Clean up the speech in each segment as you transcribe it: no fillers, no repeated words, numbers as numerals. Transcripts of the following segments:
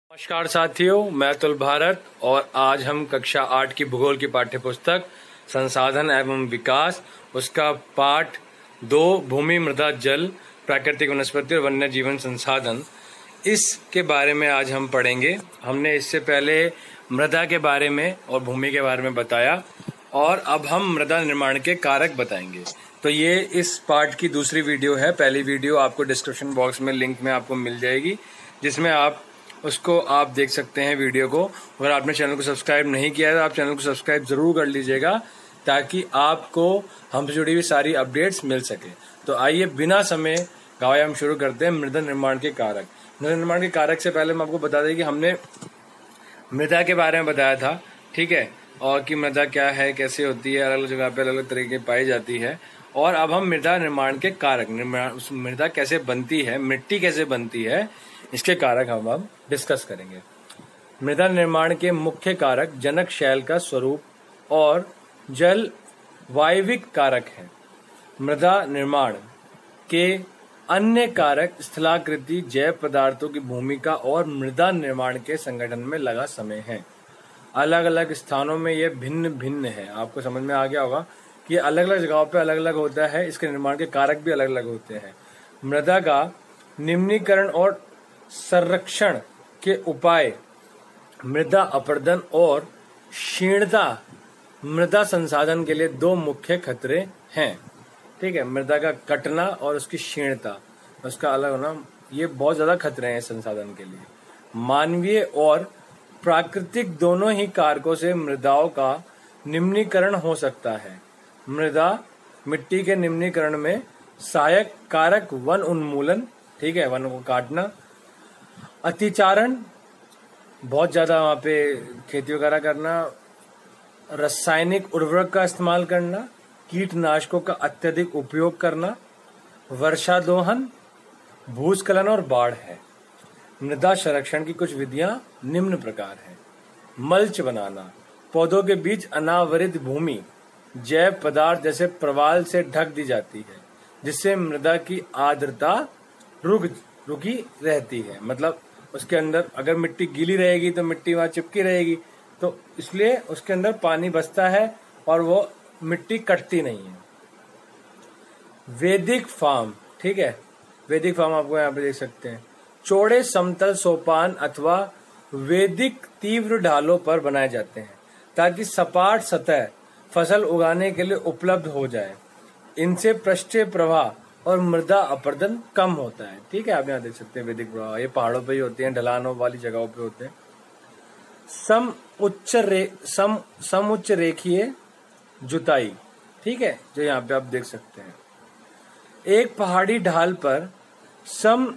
नमस्कार साथियों, मैं अतुल भारत और आज हम कक्षा 8 की भूगोल की पाठ्यपुस्तक संसाधन एवं विकास उसका पाठ 2 भूमि, मृदा, जल, प्राकृतिक वनस्पति और वन्य जीवन संसाधन इसके बारे में आज हम पढ़ेंगे। हमने इससे पहले मृदा के बारे में और भूमि के बारे में बताया और अब हम मृदा निर्माण के कारक बताएंगे। तो ये इस पाठ की दूसरी वीडियो है। पहली वीडियो आपको डिस्क्रिप्शन बॉक्स में लिंक में आपको मिल जाएगी, जिसमें आप देख सकते हैं वीडियो को। अगर आपने चैनल को सब्सक्राइब नहीं किया है तो आप चैनल को सब्सक्राइब जरूर कर लीजिएगा, ताकि आपको हमसे जुड़ी हुई सारी अपडेट्स मिल सके। तो आइए बिना समय गवाए हम शुरू करते हैं मृदा निर्माण के कारक। मृदा निर्माण के कारक से पहले मैं आपको बता दें कि हमने मृदा के बारे में बताया था, ठीक है, और कि मृदा क्या है, कैसे होती है, अलग अलग जगह पे अलग अलग तरीके पाई जाती है। और अब हम मृदा निर्माण के कारक, मृदा कैसे बनती है, मिट्टी कैसे बनती है, इसके कारक हम अब डिस्कस करेंगे। मृदा निर्माण के मुख्य कारक जनक शैल का स्वरूप और जल वायविक कारक हैं। मृदा निर्माण के अन्य कारक स्थलाकृति, जैव पदार्थों की भूमिका और मृदा निर्माण के संगठन में लगा समय है। अलग अलग स्थानों में यह भिन्न भिन्न है। आपको समझ में आ गया होगा कि अलग अलग जगहों पे अलग अलग होता है, इसके निर्माण के कारक भी अलग अलग होते हैं। मृदा का निम्नीकरण और संरक्षण के उपाय मृदा अपरदन और क्षीणता मृदा संसाधन के लिए 2 मुख्य खतरे हैं। ठीक है, मृदा का कटना और उसकी क्षीणता, उसका अलग होना, ये बहुत ज्यादा खतरे हैं संसाधन के लिए। मानवीय और प्राकृतिक दोनों ही कारकों से मृदाओं का निम्नीकरण हो सकता है। मिट्टी के निम्नीकरण में सहायक कारक वन उन्मूलन, ठीक है, वन को काटना, अतिचारण, बहुत ज्यादा वहां पे खेती वगैरह करना, रासायनिक उर्वरक का इस्तेमाल करना, कीटनाशकों का अत्यधिक उपयोग करना, वर्षा दोहन, भूस्खलन और बाढ़ है। मृदा संरक्षण की कुछ विधियां निम्न प्रकार है। मल्च बनाना, पौधों के बीच अनावरित भूमि जैव पदार्थ जैसे प्रवाल से ढक दी जाती है, जिससे मृदा की आर्द्रता रुकी रहती है। मतलब उसके अंदर अगर मिट्टी गीली रहेगी तो मिट्टी वहां चिपकी रहेगी, तो इसलिए उसके अंदर पानी बसता है और वो मिट्टी कटती नहीं है। वैदिक फार्म, ठीक है, वैदिक फार्म आपको यहाँ पे देख सकते हैं। चौड़े समतल सोपान अथवा वैदिक तीव्र ढालों पर बनाए जाते हैं, ताकि सपाट सतह फसल उगाने के लिए उपलब्ध हो जाए। इनसे पृष्ठीय प्रवाह और मृदा अपरदन कम होता है। ठीक है, आप यहाँ देख सकते हैं वैदिक प्रवाह, ये पहाड़ों पे ही होते हैं, ढलानों वाली जगहों पे होते हैं। सम उच्च रेखीय जुताई, ठीक है, जो यहाँ पे आप देख सकते हैं। एक पहाड़ी ढाल पर सम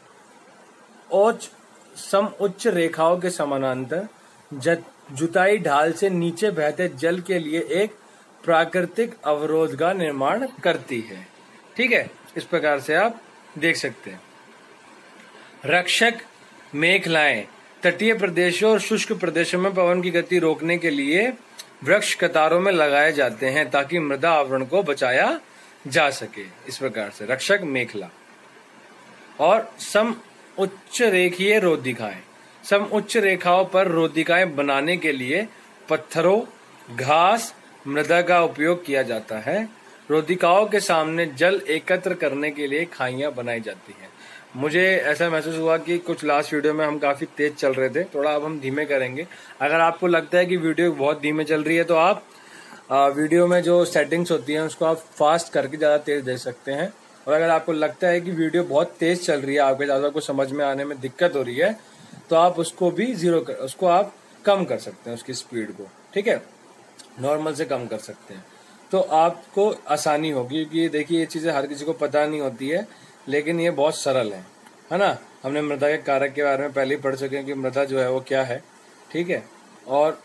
उच्च रेखाओं के समानांतर जुताई ढाल से नीचे बहते जल के लिए एक प्राकृतिक अवरोध का निर्माण करती है। ठीक है, इस प्रकार से आप देख सकते हैं। रक्षक मेखलाएं, तटीय प्रदेशों और शुष्क प्रदेशों में पवन की गति रोकने के लिए वृक्ष कतारों में लगाए जाते हैं, ताकि मृदा आवरण को बचाया जा सके। इस प्रकार से रक्षक मेखला। और सम उच्च रेखीय रोधिकाएं, सम उच्च रेखाओं पर रोधिकाएं बनाने के लिए पत्थरों, घास, मृदा का उपयोग किया जाता है। रोधिकाओं के सामने जल एकत्र करने के लिए खाइयां बनाई जाती हैं। मुझे ऐसा महसूस हुआ कि कुछ लास्ट वीडियो में हम काफी तेज चल रहे थे, थोड़ा अब हम धीमे करेंगे। अगर आपको लगता है कि वीडियो बहुत धीमे चल रही है तो आप वीडियो में जो सेटिंग्स होती हैं उसको आप फास्ट करके ज्यादा तेज दे सकते हैं। और अगर आपको लगता है कि वीडियो बहुत तेज चल रही है, आपके ज्यादा को समझ में आने में दिक्कत हो रही है, तो आप उसको भी उसको आप कम कर सकते हैं, उसकी स्पीड को, ठीक है, नॉर्मल से कम कर सकते हैं, तो आपको आसानी होगी। क्योंकि देखिए, ये चीजें हर किसी को पता नहीं होती है, लेकिन ये बहुत सरल है ना। हमने मृदा के कारक के बारे में पहले ही पढ़ चुके हैं कि मृदा जो है वो क्या है, ठीक है। और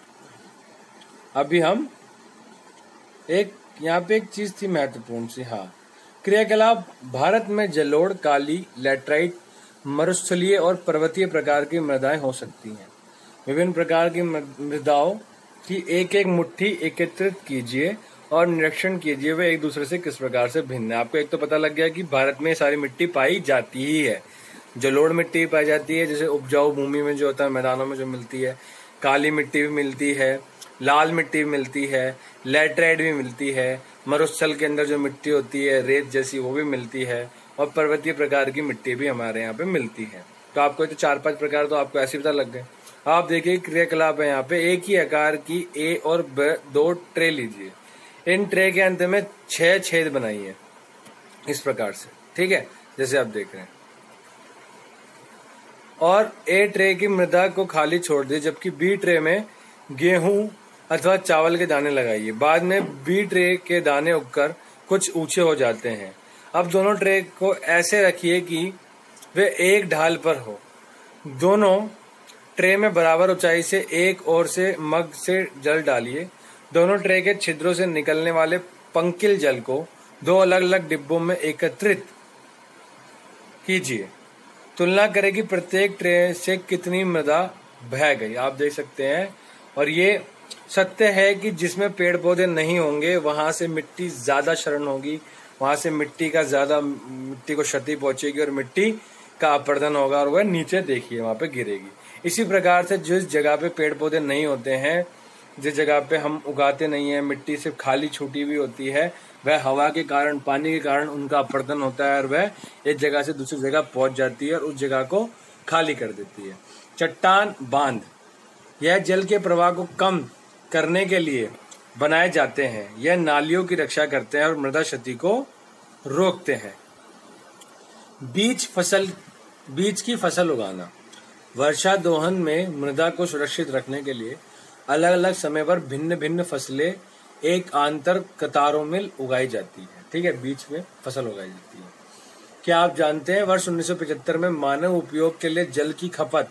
अभी हम यहाँ पे एक चीज थी महत्वपूर्ण सी, हाँ, क्रियाकलाप। भारत में जलोढ़, काली, लैटराइट, मरुस्थलीय और पर्वतीय प्रकार की मृदाएं हो सकती हैं। विभिन्न प्रकार की मृदाओं की एक एक मुट्ठी एकत्रित कीजिए और निरीक्षण कीजिए वे एक दूसरे से किस प्रकार से भिन्न है। आपको एक तो पता लग गया कि भारत में सारी मिट्टी पाई जाती ही है, जलोढ़ मिट्टी भी पाई जाती है, जैसे उपजाऊ भूमि में जो होता है, मैदानों में जो मिलती है। काली मिट्टी भी मिलती है, लाल मिट्टी भी मिलती है, लैटराइट भी मिलती है, मरुस्थल के अंदर जो मिट्टी होती है रेत जैसी वो भी मिलती है, और पर्वतीय प्रकार की मिट्टी भी हमारे यहाँ पे मिलती है। तो आपको तो 4-5 प्रकार तो आपको ऐसे पता लग गए। आप देखिए क्रियाकलाप है यहाँ पे, एक ही आकार की ए और ब 2 ट्रे लीजिए। इन ट्रे के अंत में 6 छेद बनाइए इस प्रकार से, ठीक है, जैसे आप देख रहे हैं। और ए ट्रे की मृदा को खाली छोड़ दिए, जबकि बी ट्रे में गेहूं अथवा चावल के दाने लगाइए। बाद में बी ट्रे के दाने उगकर कुछ ऊंचे हो जाते हैं। अब दोनों ट्रे को ऐसे रखिए कि वे एक ढाल पर हो। दोनों ट्रे में बराबर ऊंचाई से एक ओर से मग से जल डालिए। दोनों ट्रे के छिद्रों से निकलने वाले पंकिल जल को 2 अलग अलग डिब्बों में एकत्रित कीजिए। तुलना करें कि प्रत्येक ट्रे से कितनी मृदा बह गई। आप देख सकते हैं। और ये सत्य है कि जिसमें पेड़ पौधे नहीं होंगे वहां से मिट्टी ज्यादा क्षरण होगी, वहां से मिट्टी को क्षति पहुंचेगी और मिट्टी का अपरदन होगा और वह नीचे देखिए वहां पे गिरेगी। इसी प्रकार से जिस जगह पे पेड़ पौधे नहीं होते हैं, जिस जगह पे हम उगाते नहीं है, मिट्टी सिर्फ खाली छूटी हुई होती है, वह हवा के कारण, पानी के कारण उनका अपरदन होता है और वह एक जगह से दूसरी जगह पहुंच जाती है और उस जगह को खाली कर देती है। चट्टान बांध, यह जल के प्रवाह को कम करने के लिए बनाए जाते हैं। यह नालियों की रक्षा करते हैं और मृदा क्षति को रोकते हैं। बीज की फसल उगाना, वर्षा दोहन में मृदा को सुरक्षित रखने के लिए अलग अलग समय पर भिन्न भिन्न फसलें एक आंतर कतारों में उगाई जाती है, ठीक है, बीच में फसल उगाई जाती है। क्या आप जानते हैं वर्ष 1975 में मानव उपयोग के लिए जल की खपत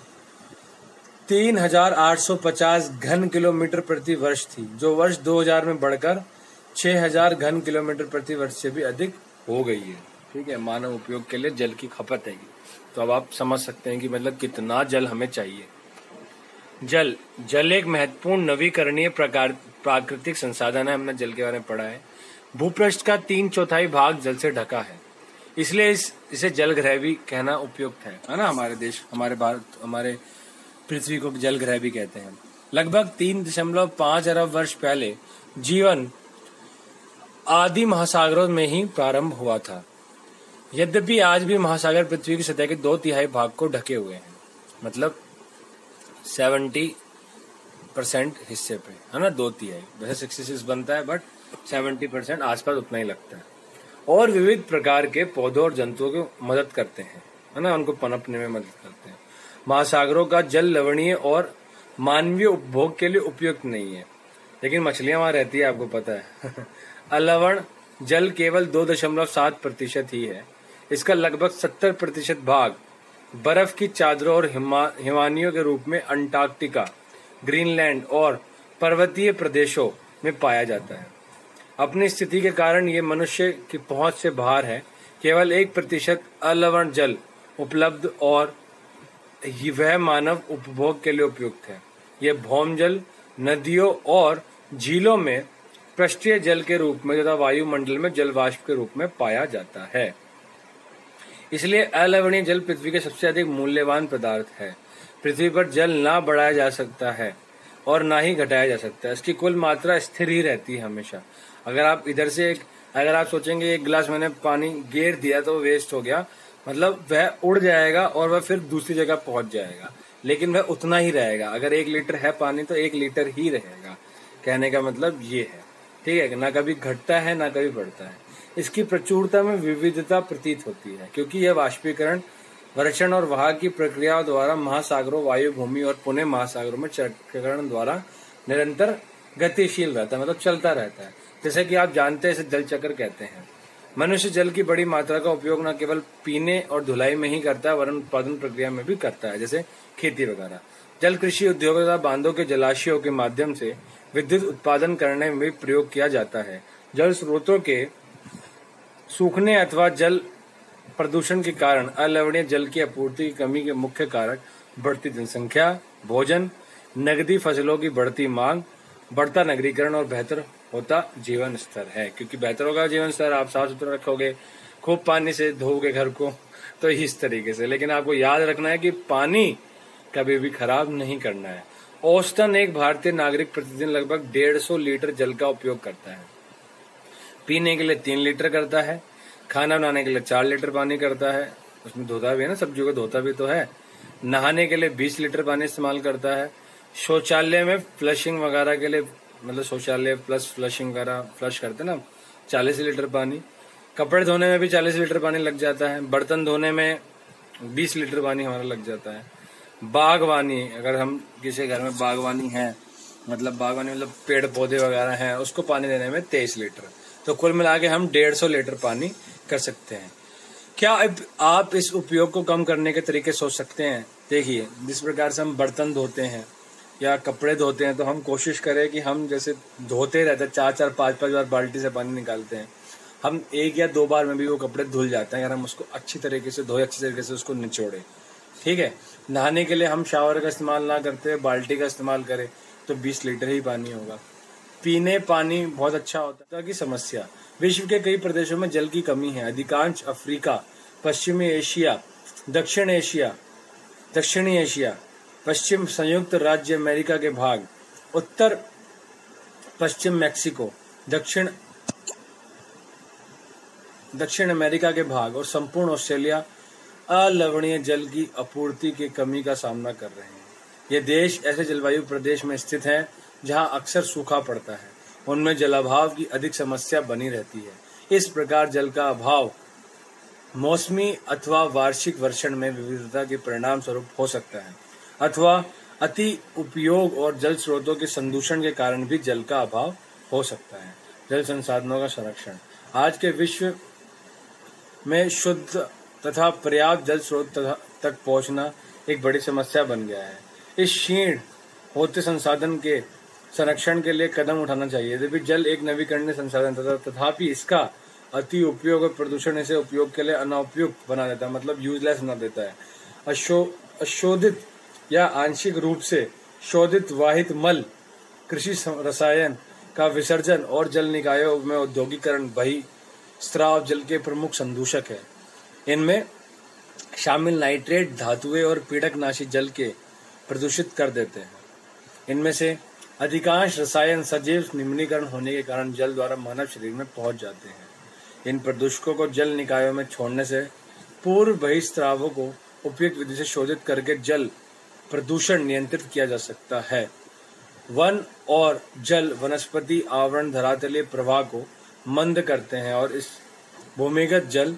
3850 घन किलोमीटर प्रति वर्ष थी, जो वर्ष 2000 में बढ़कर 6000 घन किलोमीटर प्रति वर्ष से भी अधिक हो गई है, ठीक है। मानव उपयोग के लिए जल की खपत है। तो अब आप समझ सकते हैं कि मतलब कितना जल हमें चाहिए। जल एक महत्वपूर्ण नवीकरणीय प्राकृतिक संसाधन है। हमने जल के बारे में पढ़ा है। भूपृष्ठ का 3/4 भाग जल से ढका है, इसलिए इसे जल ग्रह भी कहना उपयुक्त है ना। हमारे देश, हमारे भारत, हमारे पृथ्वी को जल ग्रह भी कहते हैं। लगभग 3.5 अरब वर्ष पहले जीवन आदि महासागरों में ही प्रारंभ हुआ था। यद्यपि आज भी महासागर पृथ्वी की सतह के 2/3 भाग को ढके हुए हैं, मतलब 70% हिस्से पे, है ना, 2/3। वैसे 66 बनता है बट 70% आसपास उतना ही लगता है। और विविध प्रकार के पौधों और जंतुओं को मदद करते हैं, है ना, उनको पनपने में मदद करते हैं। महासागरों का जल लवणीय और मानवीय उपभोग के लिए उपयुक्त नहीं है, लेकिन मछलियां वहां रहती है, आपको पता है। अलवण जल केवल 2.7% ही है। इसका लगभग 70% भाग बर्फ की चादरों और हिमानियों के रूप में अंटार्कटिका, ग्रीनलैंड और पर्वतीय प्रदेशों में पाया जाता है। अपनी स्थिति के कारण ये मनुष्य की पहुंच से बाहर है। केवल 1% अलवण जल उपलब्ध और वह मानव उपभोग के लिए उपयुक्त है। यह भौम जल नदियों और झीलों में पृष्ठीय जल के रूप में तथा वायुमंडल में जल वाष्प के रूप में पाया जाता है। इसलिए अलवणीय जल पृथ्वी के सबसे अधिक मूल्यवान पदार्थ है। पृथ्वी पर जल ना बढ़ाया जा सकता है और ना ही घटाया जा सकता है। इसकी कुल मात्रा स्थिर ही रहती है हमेशा। अगर आप सोचेंगे 1 गिलास मैंने पानी गेर दिया तो वेस्ट हो गया, मतलब वह उड़ जाएगा और वह फिर दूसरी जगह पहुंच जाएगा, लेकिन वह उतना ही रहेगा। अगर 1 लीटर है पानी तो 1 लीटर ही रहेगा। कहने का मतलब ये है, ठीक है, ना कभी घटता है ना कभी बढ़ता है। इसकी प्रचुरता में विविधता प्रतीत होती है, क्योंकि यह वाष्पीकरण, वर्षण और वहां की प्रक्रियाओं द्वारा महासागरों, वायु भूमि और पुनः महासागरों में चक्रीकरण द्वारा निरंतर गतिशील रहता है, मतलब चलता रहता है। जैसे कि आप जानते हैं, इसे जल चक्र कहते हैं। मनुष्य जल की बड़ी मात्रा का उपयोग न केवल पीने और धुलाई में ही करता है, वरन उत्पादन प्रक्रिया में भी करता है, जैसे खेती वगैरह। जल कृषि उद्योग तथा बांधों के जलाशयों के माध्यम से विद्युत उत्पादन करने में भी प्रयोग किया जाता है। जल स्रोतों के सूखने अथवा जल प्रदूषण के कारण अलवणीय जल की आपूर्ति की कमी के मुख्य कारक बढ़ती जनसंख्या, भोजन, नगदी फसलों की बढ़ती मांग, बढ़ता नगरीकरण और बेहतर होता जीवन स्तर है। क्योंकि बेहतर होगा जीवन स्तर, आप साफ सुथरा रखोगे, खूब पानी से धोओगे घर को, तो इस तरीके से, लेकिन आपको याद रखना है कि पानी कभी भी खराब नहीं करना है। औसतन एक भारतीय नागरिक प्रतिदिन लगभग 150 लीटर जल का उपयोग करता है। पीने के लिए 3 लीटर करता है, खाना बनाने के लिए 4 लीटर पानी करता है, उसमें धोता भी है ना, सब्जियों को धोता भी तो है। नहाने के लिए 20 लीटर पानी इस्तेमाल करता है। शौचालय में फ्लशिंग वगैरह के लिए, मतलब शौचालय प्लस फ्लशिंग वगैरह फ्लश करते हैं ना, 40 लीटर पानी। कपड़े धोने में भी 40 लीटर पानी लग जाता है। बर्तन धोने में 20 लीटर पानी हमारा लग जाता है। बागवानी, अगर हम किसी घर में बागवानी है, मतलब पेड़ पौधे वगैरह हैं, उसको पानी देने में 23 लीटर। तो कुल मिला के हम 150 लीटर पानी कर सकते हैं। क्या आप इस उपयोग को कम करने के तरीके सोच सकते हैं? देखिए, जिस प्रकार से हम बर्तन धोते हैं या कपड़े धोते हैं, तो हम कोशिश करें कि हम जैसे धोते रहते हैं, 4-4, 5-5 बार बाल्टी से पानी निकालते हैं, हम 1 या 2 बार में भी वो कपड़े धुल जाते हैं अगर हम उसको अच्छी तरीके से धोए, अच्छी तरीके से उसको निचोड़े। ठीक है। नहाने के लिए हम शावर का इस्तेमाल ना करते हुए बाल्टी का इस्तेमाल करें तो 20 लीटर ही पानी होगा। पीने पानी बहुत अच्छा होता है। की समस्या, विश्व के कई प्रदेशों में जल की कमी है। अधिकांश अफ्रीका, पश्चिमी एशिया, दक्षिणी एशिया, पश्चिम संयुक्त राज्य अमेरिका के भाग, उत्तर पश्चिम मैक्सिको, दक्षिण अमेरिका के भाग और संपूर्ण ऑस्ट्रेलिया अलवणीय जल की आपूर्ति की कमी का सामना कर रहे हैं। ये देश ऐसे जलवायु प्रदेश में स्थित हैं जहां अक्सर सूखा पड़ता है। उनमें जलाभाव की अधिक समस्या बनी रहती है। इस प्रकार जल का अभाव मौसमी अथवा वार्षिक वर्षण में विविधता के परिणाम स्वरूप हो सकता है, अथवा अति उपयोग और जल स्रोतों के संदूषण के कारण भी जल का अभाव हो सकता है। जल संसाधनों का संरक्षण, आज के विश्व में शुद्ध तथा पर्याप्त जल स्रोत तक पहुंचना एक बड़ी समस्या बन गया है। इस क्षीण होते संसाधन के संरक्षण के लिए कदम उठाना चाहिए। यद्यपि जल एक नवीकरणीय संसाधन तथापि इसका अति उपयोग और प्रदूषण इसे उपयोग के लिए अनाउपयुक्त बना देता है, मतलब यूजलेस बना देता है। अशोधित या आंशिक रूप से शोधित वाहित मल, कृषि रसायन का विसर्जन और जल निकायों में औद्योगिकरण बहिस्राव जल के प्रमुख संदूषक है। इनमें शामिल नाइट्रेट धातुएं और पीड़कनाशी जल के प्रदूषित कर देते हैं। इनमें से अधिकांश रसायन सजीव निम्नीकरण होने के कारण जल द्वारा मानव शरीर में पहुंच जाते हैं। इन प्रदूषकों को जल निकायों में छोड़ने से पूर्व बहिस्रावों को उपयुक्त विधि से शोधित करके जल प्रदूषण नियंत्रित किया जा सकता है। वन और जल वनस्पति आवरण धरातलीय प्रवाह को मंद करते हैं और इस भूमिगत जल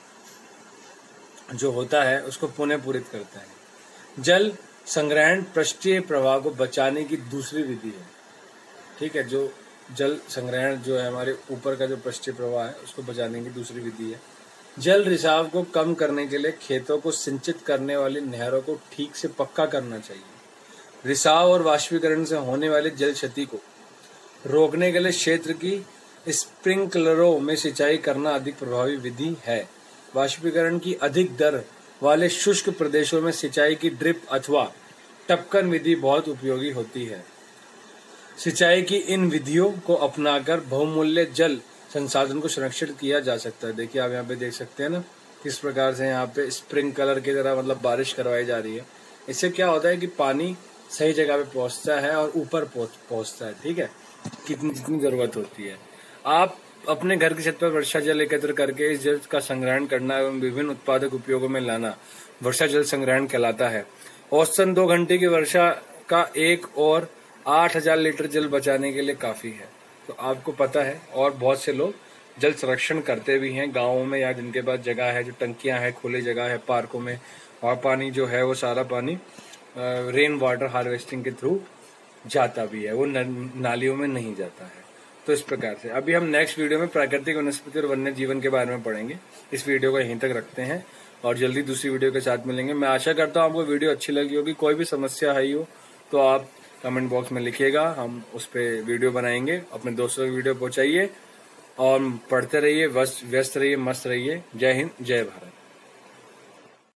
जो होता है उसको पुनः पूरित करते हैं। जल संग्रहण पृष्ठीय प्रवाह को बचाने की दूसरी विधि है। ठीक है, जो जल संग्रहण जो है हमारे ऊपर का जो पृष्ठीय प्रवाह है उसको बचाने की दूसरी विधि है। जल रिसाव को कम करने के लिए खेतों को सिंचित करने वाली नहरों को ठीक से पक्का करना चाहिए। रिसाव और वाष्पीकरण से होने वाली जल क्षति को रोकने के लिए क्षेत्र की स्प्रिंकलरों में सिंचाई करना अधिक प्रभावी विधि है। वाष्पीकरण की अधिक दर वाले शुष्क प्रदेशों में सिंचाई की ड्रिप अथवा टपकन विधि बहुत उपयोगी होती है। सिंचाई की इन विधियों को अपनाकर बहुमूल्य जल संसाधन को संरक्षित किया जा सकता है। देखिए, आप यहाँ पे देख सकते हैं ना किस प्रकार से यहाँ पे स्प्रिंकलर की तरह मतलब बारिश करवाई जा रही है। इससे क्या होता है कि पानी सही जगह पे पहुंचता है और ऊपर पहुंचता है। ठीक है, जितनी जरूरत होती है। आप अपने घर की छत पर वर्षा जल एकत्र करके इस जल का संग्रहण करना एवं विभिन्न उत्पादक उपयोगों में लाना वर्षा जल संग्रहण कहलाता है। औसतन 2 घंटे की वर्षा का 1 और 8000 लीटर जल बचाने के लिए काफी है। तो आपको पता है, और बहुत से लोग जल संरक्षण करते भी हैं गाँवों में, या जिनके पास जगह है, जो टंकियां हैं, खुली जगह है, पार्कों में, और पानी जो है वो सारा पानी रेन वाटर हार्वेस्टिंग के थ्रू जाता भी है, वो नालियों में नहीं जाता है। तो इस प्रकार से अभी हम नेक्स्ट वीडियो में प्राकृतिक वनस्पति और वन्य जीवन के बारे में पढ़ेंगे। इस वीडियो को यहीं तक रखते हैं और जल्दी दूसरी वीडियो के साथ मिलेंगे। मैं आशा करता हूँ आपको वीडियो अच्छी लगी होगी। कोई भी समस्या आई हो तो आप कमेंट बॉक्स में लिखिएगा, हम उस पर वीडियो बनाएंगे। अपने दोस्तों को वीडियो पहुंचाइए और पढ़ते रहिए, व्यस्त रहिए, मस्त रहिए। जय हिंद, जय भारत।